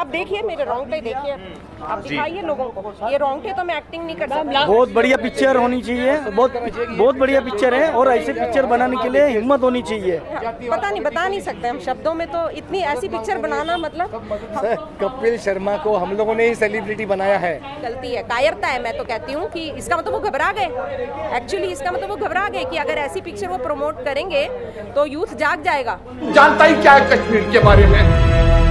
आप देखिए मेरे रोंगटे देखिए, आप दिखाइए लोगों को, ये रोंगटे तो मैं एक्टिंग नहीं कर सकता। बहुत बढ़िया पिक्चर होनी चाहिए, बहुत बढ़िया पिक्चर है और ऐसे पिक्चर बनाने के लिए हिम्मत होनी चाहिए। पता नहीं, बता नहीं सकते हम शब्दों में, तो इतनी ऐसी पिक्चर बनाना मतलब सर, कपिल शर्मा को हम लोगों ने ही सेलिब्रिटी बनाया है। गलती है, कायरता है। मैं तो कहती हूँ कि इसका मतलब वो घबरा गए, एक्चुअली इसका मतलब वो घबरा गए कि अगर ऐसी पिक्चर वो प्रमोट करेंगे तो यूथ जाग जाएगा। जानता ही क्या है कश्मीर के बारे में।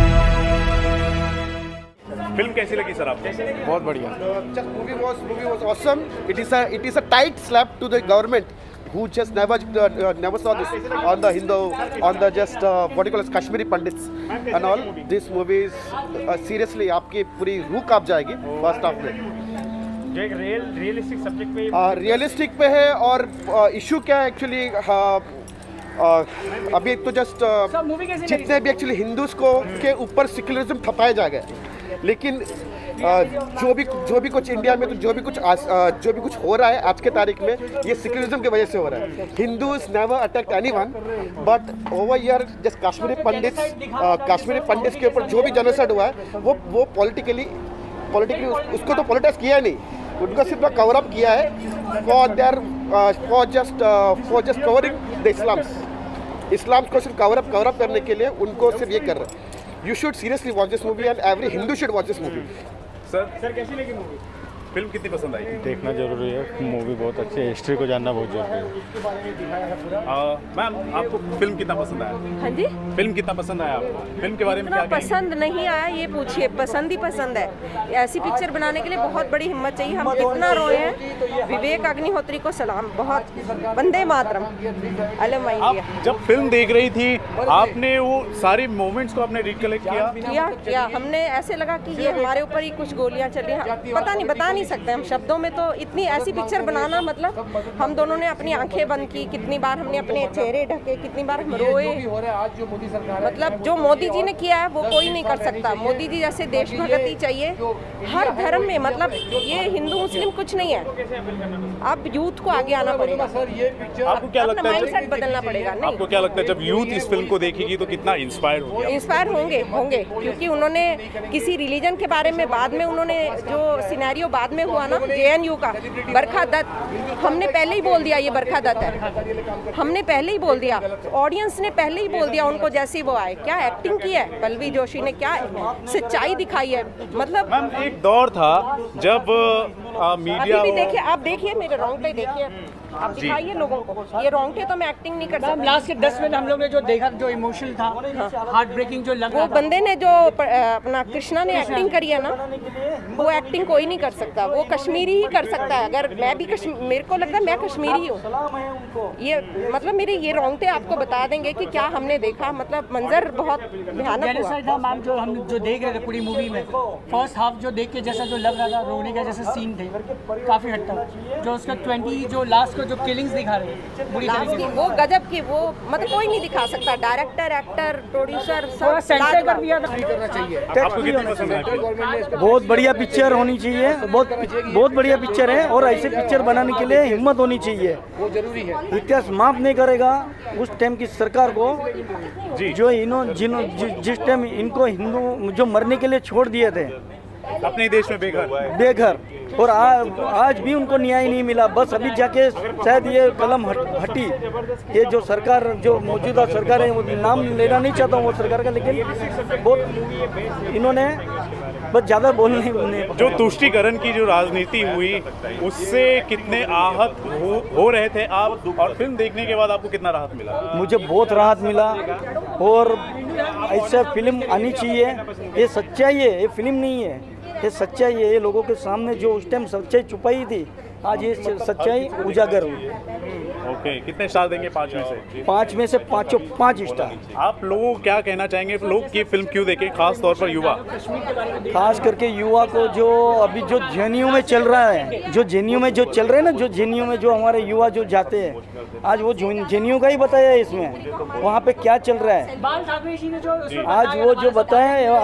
फिल्म कैसी लगी सर आपको? बहुत बढ़िया। movie was awesome. It is a tight slap to the government who just never saw this on the Hindu, on the just what you call as Kashmiri Pandits and all. This movie is seriously आपकी पूरी रूह कांप जाएगी first half में। जो एक realistic subject पे realistic पे है और इशू क्या है एक्चुअली, अभी तो जस्ट जितने भी एक्चुअली हिंदूज को के ऊपर सेक्युलरिज्म थपाया जा गया, लेकिन जो भी कुछ इंडिया में तो जो भी कुछ हो रहा है आज के तारीख में, ये सेक्युलरिज्म की वजह से हो रहा है। Hindus never attacked anyone, but over here just Kashmiri Pandits के ऊपर जो भी जेनोसाइड हुआ है वो पॉलिटिकली उसको तो पॉलिटिक्स किया नहीं, उनको सिर्फ कवर अप किया है for just covering the Islams को सिर्फ कवर अप करने के लिए उनको सिर्फ ये कर रहे हैं। You should seriously watch this movie and every Hindu should watch this movie. Sir कैसी लगी मूवी? फिल्म कितनी पसंद आई? देखना जरूरी है, मूवी बहुत अच्छी है, हिस्ट्री को जानना बहुत जरूरी है। मैम आपको फिल्म कितना पसंद आया? हाँ जी, फिल्म कितना पसंद आया आपको? फिल्म के बारे में क्या पसंद नहीं आया ये पूछिए, पसंद ही पसंद है। ऐसी पिक्चर बनाने के लिए बहुत बड़ी हिम्मत चाहिए। हम कितना रोए हैं। विवेक अग्निहोत्री को सलाम, बहुत वंदे मातरम, अलम इंडिया। जब फिल्म देख रही थी आपने वो सारे मोमेंट्स को आपने रिकलेक्ट किया हमने, ऐसे लगा कि ये हमारे ऊपर ही कुछ गोलियां चली हैं। पता नहीं, बता नहीं सकते हम शब्दों में, तो इतनी ऐसी पिक्चर बनाना मतलब हम दोनों ने अपनी आंखें बंद की, कितनी बार हमने अपने चेहरे ढके, कितनी बार हम रोए। मतलब जो मोदी जी ने किया है वो कोई नहीं कर सकता। मोदी जी जैसे देशभक्ति चाहिए हर धर्म में, मतलब ये हिंदू मुस्लिम कुछ नहीं है। अब यूथ को आगे आना पड़ेगा, आपको क्या लगता है माइंडसेट बदलना पड़ेगा। नहीं, आपको क्या लगता है जब यूथ इस फिल्म को देखेगी तो कितना इंस्पायर होंगे क्योंकि उन्होंने किसी रिलीजन के बारे में बाद में उन्होंने जो सिनेरियो बाद में हुआ ना, JNU का बरखा दत्त, हमने पहले ही बोल दिया ये बरखा दत्त है, हमने पहले ही बोल दिया, ऑडियंस ने पहले ही बोल दिया उनको जैसे ही वो आए। क्या एक्टिंग की है पल्लवी जोशी ने, क्या सच्चाई दिखाई है। मतलब मैम एक दौर था जब मीडिया, अभी भी देखिए, आप देखिए मेरे रोंगटे देखिए, आप दिखाइए लोगों को, ये रोंगटे तो मैं एक्टिंग नहीं कर सकता। लास्ट के 10 मिनट हम लोग ने जो देखा, जो इमोशनल था, हार्ट ब्रेकिंग जो लग रहा वो था, बंदे ने जो अपना कृष्णा ने एक्टिंग करी है ना, वो एक्टिंग कोई नहीं कर सकता, वो कश्मीरी ही कर सकता है। अगर मैं भी मेरे को लगता है मैं कश्मीरी हूँ, ये मतलब मेरे ये रोंगटे आपको बता देंगे कि क्या हमने देखा। मतलब मंजर बहुत भयानक हुआ। मैम जो हम जो देख रहे थे पूरी मूवी में, फर्स्ट हाफ जो देख के जैसा जो लग रहा था, रोने का जैसे सीन थे काफी हद तक, जो उसका 20 जो लास्ट जो किलिंग्स दिखा रहे हैं बुरी तरीके से, वो गजब की, वो मतलब कोई नहीं दिखा सकता। डायरेक्टर, एक्टर, प्रोड्यूसर सब सेंसर कर दिया था। आपको कितनी पसंद आई? बहुत बढ़िया पिक्चर होनी चाहिए, बहुत बढ़िया पिक्चर है और ऐसे पिक्चर बनाने के लिए हिम्मत होनी चाहिए। वो जरूरी है। इतिहास माफ नहीं करेगा उस टाइम की सरकार को, जो जिस टाइम इनको हिंदू जो मरने के लिए छोड़ दिए थे अपने देश में बेघर, और आज भी उनको न्याय नहीं मिला। बस अभी जाके शायद ये कलम हटी। ये जो सरकार, जो मौजूदा सरकार है, वो नाम लेना नहीं चाहता हूँ वो सरकार का, लेकिन बहुत इन्होंने बस ज़्यादा बोलने जो तुष्टीकरण की जो राजनीति हुई उससे कितने आहत हो रहे थे आप, और फिल्म देखने के बाद आपको कितना राहत मिला? मुझे बहुत राहत मिला, और ऐसा फिल्म आनी चाहिए। ये सच्चाई है, ये फिल्म नहीं है, ये सच्चाई है। ये लोगों के सामने जो उस टाइम सच्चाई छुपाई थी, आज ये सच्चाई उजागर हुई। ओके, कितने स्टार देंगे 5 में से? 5 में से 5 स्टार। आप लोगों को क्या कहना चाहेंगे, लोग ये फिल्म क्यों देखें, खास तौर पर युवा? खास करके युवा को, जो अभी जो जेएनयू में चल रहा है, जो जेएनयू में जो चल रहे हैं ना, जो जेएनयू में जो हमारे युवा जो जाते हैं, आज वो जेएनयू का ही बताया है इसमें, वहाँ पे क्या चल रहा है आज वो जो बताया,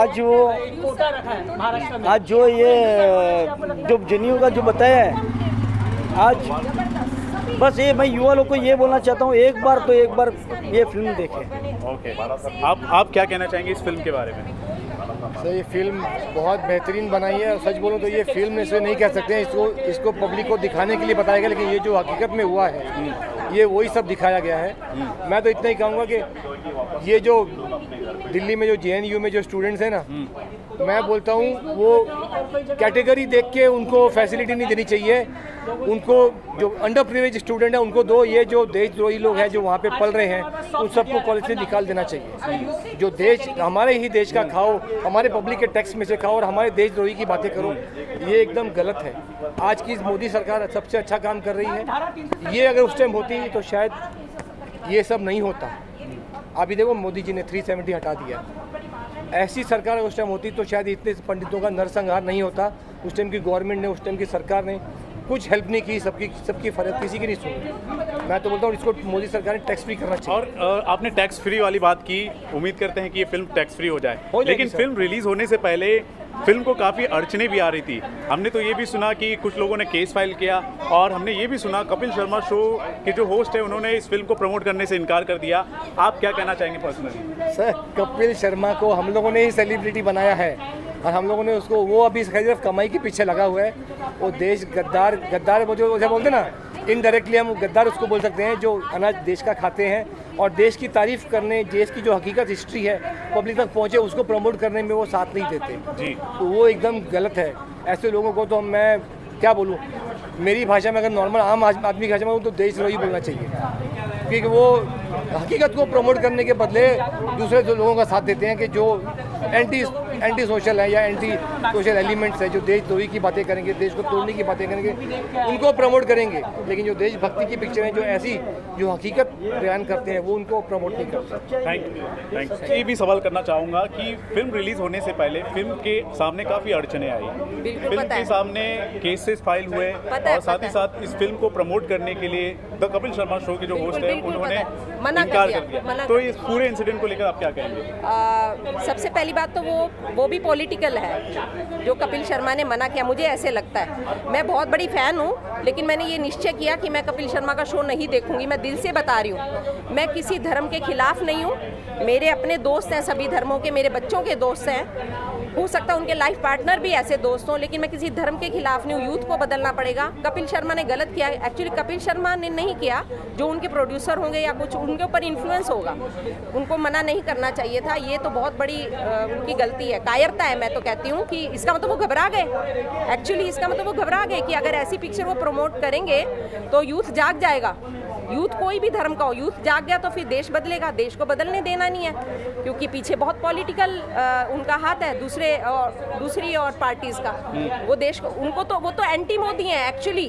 आज जो ये जो जेएनयू का जो बताया है आज, बस ये मैं युवा लोग को ये बोलना चाहता हूँ, एक बार ये फिल्म देखें। ओके, आप क्या कहना चाहेंगे इस फिल्म के बारे में? सर ये फिल्म बहुत बेहतरीन बनाई है और सच बोलूं तो ये फिल्म इसे नहीं कह सकते हैं, इसको पब्लिक को दिखाने के लिए बताया गया, लेकिन ये जो हकीकत में हुआ है ये वही सब दिखाया गया है। मैं तो इतना ही कहूँगा कि ये जो दिल्ली में जो JNU में जो स्टूडेंट्स हैं ना, मैं बोलता हूँ वो कैटेगरी देख के उनको फैसिलिटी नहीं देनी चाहिए, उनको जो अंडर प्रिविलेज स्टूडेंट है उनको दो, ये जो देशद्रोही लोग हैं जो वहाँ पे पढ़ रहे हैं उन सबको कॉलेज से निकाल देना चाहिए। जो देश हमारे ही देश का खाओ, हमारे पब्लिक के टैक्स में से खाओ और हमारे देशद्रोही की बातें करो, ये एकदम गलत है। आज की मोदी सरकार सबसे अच्छा काम कर रही है, ये अगर उस टाइम होती तो शायद ये सब नहीं होता। अभी देखो मोदी जी ने 370 हटा दिया, ऐसी सरकार उस टाइम होती तो शायद इतने पंडितों का नरसंहार नहीं होता। उस टाइम की गवर्नमेंट ने, उस टाइम की सरकार ने कुछ हेल्प नहीं की, सबकी फर्क किसी की नहीं सुनी। मैं तो बोलता हूँ इसको मोदी सरकार ने टैक्स फ्री करना चाहिए। और आपने टैक्स फ्री वाली बात की, उम्मीद करते हैं कि ये फिल्म टैक्स फ्री हो जाए, लेकिन फिल्म रिलीज होने से पहले फिल्म को काफ़ी अड़चने भी आ रही थी। हमने तो ये भी सुना कि कुछ लोगों ने केस फाइल किया, और हमने ये भी सुना कपिल शर्मा शो के जो होस्ट है उन्होंने इस फिल्म को प्रमोट करने से इनकार कर दिया। आप क्या कहना चाहेंगे पर्सनली? सर कपिल शर्मा को हम लोगों ने ही सेलिब्रिटी बनाया है और हम लोगों ने उसको, वो अभी सिर्फ कमाई के पीछे लगा हुआ है। वो देश गद्दार वो जो बोलते ना, इनडायरेक्टली हम गद्दार उसको बोल सकते हैं, जो अनाज देश का खाते हैं और देश की तारीफ करने, देश की जो हकीकत हिस्ट्री है पब्लिक तक पहुंचे उसको प्रमोट करने में वो साथ नहीं देते जी। तो वो एकदम गलत है। ऐसे लोगों को तो मैं क्या बोलूं, मेरी भाषा में अगर नॉर्मल आम आदमी की भाषा में तो देशद्रोही बोलना चाहिए, क्योंकि वो हकीकत को प्रमोट करने के बदले दूसरे लोगों का साथ देते हैं कि जो एंटी सोशल है या एंटी सोशल एलिमेंट्स है, जो देशद्रोही की बातें करेंगे, देश को तोड़ने की बातें करेंगे, उनको प्रमोट करेंगे। लेकिन जो देशभक्ति की पिक्चर है, जो ऐसी जो हकीकत बयान करते हैं, वो उनको प्रमोट नहीं करते। Thank you. ये भी सवाल करना चाहूँगा कि फिल्म रिलीज होने से पहले फिल्म के सामने काफ़ी अड़चने आई, फिल्म के सामने केसेस फाइल हुए और साथ ही साथ इस फिल्म को प्रमोट करने के लिए द कपिल शर्मा शो के जो होस्ट है उन्होंने इनकार कर दिया। तो इस पूरे इंसिडेंट को लेकर आप क्या कहेंगे? सबसे पहली बात तो वो भी पॉलिटिकल है जो कपिल शर्मा ने मना किया, मुझे ऐसे लगता है। मैं बहुत बड़ी फ़ैन हूँ, लेकिन मैंने ये निश्चय किया कि मैं कपिल शर्मा का शो नहीं देखूंगी। मैं दिल से बता रही हूँ, मैं किसी धर्म के खिलाफ नहीं हूँ। मेरे अपने दोस्त हैं, सभी धर्मों के, मेरे बच्चों के दोस्त हैं, हो सकता है उनके लाइफ पार्टनर भी ऐसे दोस्त हों, लेकिन मैं किसी धर्म के खिलाफ नहीं हूँ। यूथ को बदलना पड़ेगा। कपिल शर्मा ने गलत किया, एक्चुअली कपिल शर्मा ने नहीं किया, जो उनके प्रोड्यूसर होंगे या कुछ उनके ऊपर इन्फ्लुएंस होगा, उनको मना नहीं करना चाहिए था। ये तो बहुत बड़ी उनकी गलती है, कायरता है। मैं तो कहती हूँ कि इसका मतलब वो घबरा गए, एक्चुअली इसका मतलब वो घबरा गए कि अगर ऐसी पिक्चर वो प्रमोट करेंगे तो यूथ जाग जाएगा। यूथ कोई भी धर्म का हो, यूथ जाग गया तो फिर देश बदलेगा। देश को बदलने देना नहीं है, क्योंकि पीछे बहुत पॉलिटिकल उनका हाथ है, दूसरी और पार्टीज का। वो देश को, उनको तो, वो तो एंटी मोदी हैं, एक्चुअली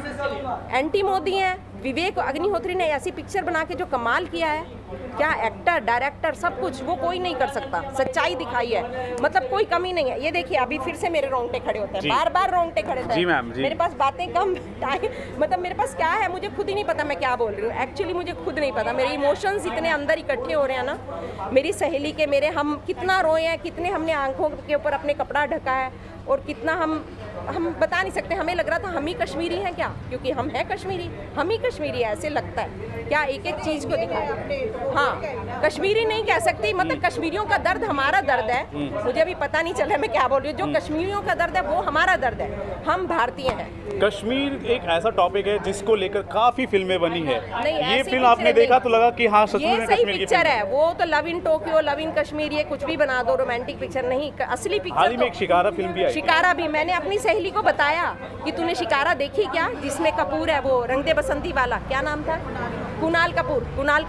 एंटी मोदी हैं। विवेक अग्निहोत्री ने ऐसी पिक्चर बना के जो कमाल किया है, क्या एक्टर, डायरेक्टर, सब कुछ, वो कोई नहीं कर सकता। सच्चाई दिखाई है, मतलब कोई कमी नहीं है। ये देखिए अभी फिर से मेरे रोंगटे खड़े होते हैं, बार बार रोंगटे खड़े होते हैं। मेरे पास बातें कम टाइम, मतलब मेरे पास क्या है मुझे खुद ही नहीं पता मैं क्या बोल रही हूँ। एक्चुअली मुझे खुद नहीं पता, मेरे इमोशंस इतने अंदर इकट्ठे हो रहे हैं ना। मेरी सहेली के, मेरे, हम कितना रोए हैं, कितने हमने आंखों के ऊपर अपने कपड़ा ढका है, और कितना हम बता नहीं सकते। हमें लग रहा था हम ही कश्मीरी हैं क्या, क्योंकि हम हैं कश्मीरी, हम ही कश्मीरी है, ऐसे लगता है। क्या एक एक चीज़ को दिखाया। हाँ, कश्मीरी नहीं कह सकती, मतलब कश्मीरियों का दर्द हमारा दर्द है। मुझे अभी पता नहीं चला मैं क्या बोल रही हूँ। जो कश्मीरियों का दर्द है वो हमारा दर्द है, हम भारतीय हैं। कश्मीर एक ऐसा टॉपिक है जिसको लेकर काफ़ी फिल्में बनी है। ये फिल्म आपने देखा तो लगा कि हाँ, सच में सही पिक्चर है। वो तो love in Tokyo, love in Kashmir, ये कुछ भी बना दो, रोमांटिक पिक्चर नहीं, असली पिक्चर। हाल ही में एक शिकारा फिल्म भी आई। शिकारा भी मैंने अपनी सहेली को बताया कि तूने शिकारा देखी क्या, जिसमें कपूर है, वो रंग दे बसंती वाला, क्या नाम था, कुणाल कपूर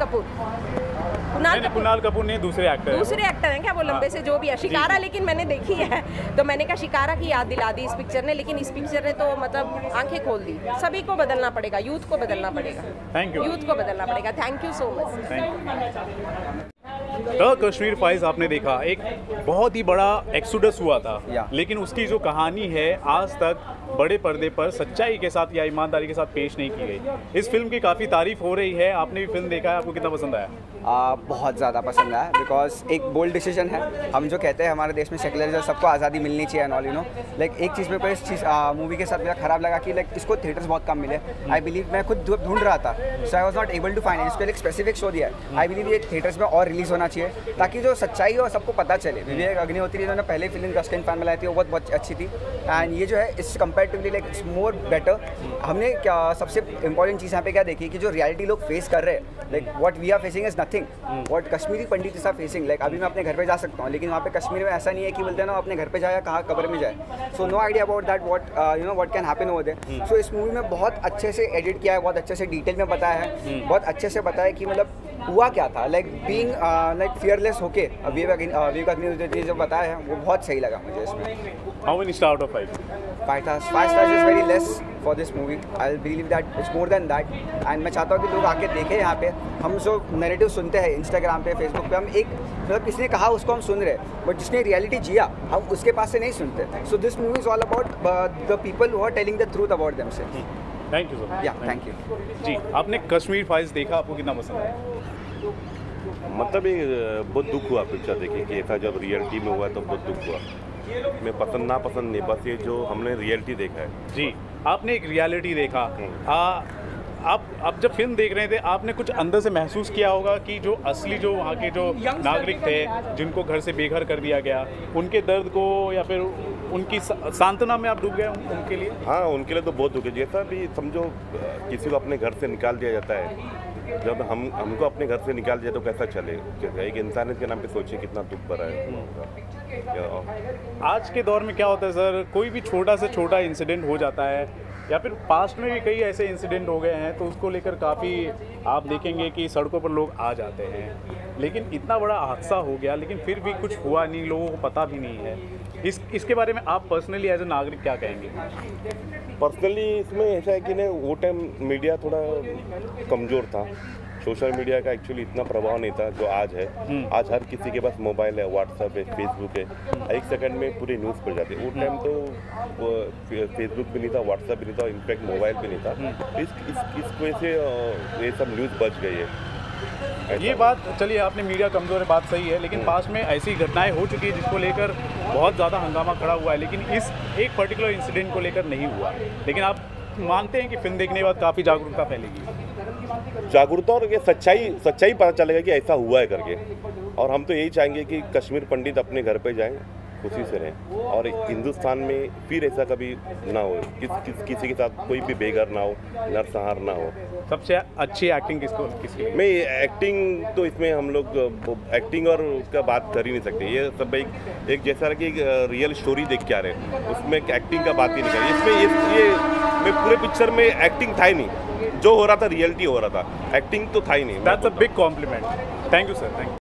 ने दूसरे एक्टर हैं क्या वो, लंबे से जो भी है। शिकारा लेकिन मैंने देखी है, तो मैंने कहा शिकारा की याद दिला दी इस पिक्चर ने। लेकिन इस पिक्चर ने तो मतलब आंखें खोल दी। सभी को बदलना पड़ेगा, यूथ को बदलना पड़ेगा, यूथ को बदलना पड़ेगा। Thank you so much. The Kashmir files आपने देखा, एक बहुत ही बड़ा एक्सोडस हुआ था, लेकिन उसकी जो कहानी है आज तक बड़े पर्दे पर सच्चाई के साथ या ईमानदारी के साथ पेश नहीं की गई। इस फिल्म की काफ़ी तारीफ हो रही है, आपने भी फिल्म देखा है, आपको कितना पसंद आया? बहुत ज़्यादा पसंद आया, बिकॉज एक बोल्ड डिसीजन है। हम जो कहते हैं हमारे देश में सेकुलरिज्म, सबको आज़ादी मिलनी चाहिए and all, you know. Like एक चीज़ मेरे को इस चीज़ मूवी के साथ मेरा ख़राब लगा कि लाइक इसको थिएटर्स बहुत कम मिले। आई बिलीव, मैं खुद ढूंढ रहा था, so I was not able to find. इसको एक स्पेसिफिक शो दिया है। आई बिलीव ये थिएटर्स में और रिलीज़ होना चाहिए ताकि जो सच्चाई हो सबको पता चले। विवेक अग्निहोत्री इन्होंने पहले फिल्म रस्किन फैन में लाई थी, वो बहुत अच्छी थी। एंड ये जो है इस comparatively like it's more better. हमने क्या सबसे इंपॉर्टेंट चीज़ यहाँ पे क्या देखी कि जो रियलिटी लोग फेस कर रहे हैं, like what we are facing is nothing what Kashmiri Pandit are facing. Like अभी मैं अपने घर पे जा सकता हूँ, लेकिन वहाँ पे कश्मीर में ऐसा नहीं है कि बोलते हैं ना अपने घर पे जाए कहाँ कब्र में जाए। So no idea about that what can happen over there. So इस मूवी में बहुत अच्छे से एडिट किया है, बहुत अच्छे से डिटेल में बताया है, बहुत अच्छे से बताया कि मतलब हुआ क्या था, लाइक बीइंग लाइक फियरलेस होके विवेक अग्निहोत्री जो बताया है वो बहुत सही लगा मुझे इसमें। How many star out of 5? 5 stars is very less for this movie. I'll believe that it's more than that. And मैं चाहता हूँ कि लोग आके देखें यहाँ पे। हम जो नैरेटिव सुनते हैं इंस्टाग्राम पे, फेसबुक पे, हम एक मतलब किसने कहा उसको हम सुन रहे हैं, बट जिसने रियलिटी जिया हम उसके पास से नहीं सुनते। So this movie is all about the people who are telling the truth about themselves. Thank you sir. या थैंक यू जी। आपने कश्मीर फाइल्स देखा, आपको कितना पसंद आया? मतलब ये बहुत दुख हुआ पिक्चर देखे कि ऐसा जब रियलिटी में हुआ तो बहुत दुख हुआ। मैं पसंद ना पसंद नहीं, बस ये जो हमने रियलिटी देखा है। जी, आपने एक रियलिटी देखा। आप जब फिल्म देख रहे थे आपने कुछ अंदर से महसूस किया होगा कि जो असली जो वहाँ के जो नागरिक थे जिनको घर से बेघर कर दिया गया, उनके दर्द को या फिर उनकी सांत्वना में आप डूब गए उनके लिए? हाँ, उनके लिए तो बहुत दुख है। जैसा भी समझो किसी को अपने घर से निकाल दिया जाता है, जब हमको अपने घर से निकाल दिया तो कैसा चले। एक इंसानियत के नाम पे सोचिए कितना दुख भरा है। आज के दौर में क्या होता है सर, कोई भी छोटा से छोटा इंसिडेंट हो जाता है या फिर पास्ट में भी कई ऐसे इंसिडेंट हो गए हैं तो उसको लेकर काफ़ी आप देखेंगे कि सड़कों पर लोग आ जाते हैं, लेकिन इतना बड़ा हादसा हो गया लेकिन फिर भी कुछ हुआ नहीं, लोगों को पता भी नहीं है। इसके बारे में आप पर्सनली एज ए नागरिक क्या कहेंगे? पर्सनली इसमें ऐसा है कि नहीं, वो टाइम मीडिया थोड़ा कमज़ोर था, सोशल मीडिया का एक्चुअली इतना प्रभाव नहीं था जो आज है। आज हर किसी के पास मोबाइल है, व्हाट्सएप है, फेसबुक है, एक सेकंड में पूरी न्यूज़ पड़ जाती है। उस टाइम तो फेसबुक भी नहीं था, व्हाट्सएप भी नहीं था, इनफैक्ट मोबाइल भी नहीं था। इस वजह से ये सब न्यूज़ बच गई है। ये बात चलिए, आपने मीडिया कमज़ोर है, बात सही है, लेकिन पास में ऐसी घटनाएं हो चुकी है जिसको लेकर बहुत ज़्यादा हंगामा खड़ा हुआ है, लेकिन इस एक पर्टिकुलर इंसिडेंट को लेकर नहीं हुआ। लेकिन आप मानते हैं कि फिल्म देखने के बाद काफ़ी जागरूकता फैलेगी? जागरूकता और ये सच्चाई पता चलेगा कि ऐसा हुआ है करके। और हम तो यही चाहेंगे कि कश्मीर पंडित अपने घर पे जाएं, खुशी से रहें, और हिंदुस्तान में फिर ऐसा कभी ना हो, किसी के साथ कोई भी बेघर ना हो, नरसंहार ना हो। सबसे अच्छी एक्टिंग किसकी? मैं एक्टिंग तो इसमें हम लोग एक्टिंग और उसका बात कर ही नहीं सकते। ये सब एक जैसा कि रियल स्टोरी देख के आ रहे हैं, उसमें एक्टिंग का बात ही नहीं करें। इसमें ये मैं पूरे पिक्चर में एक्टिंग था ही नहीं, जो हो रहा था रियलिटी हो रहा था, एक्टिंग तो था ही नहीं। That's a big compliment. Thank you sir, thank you.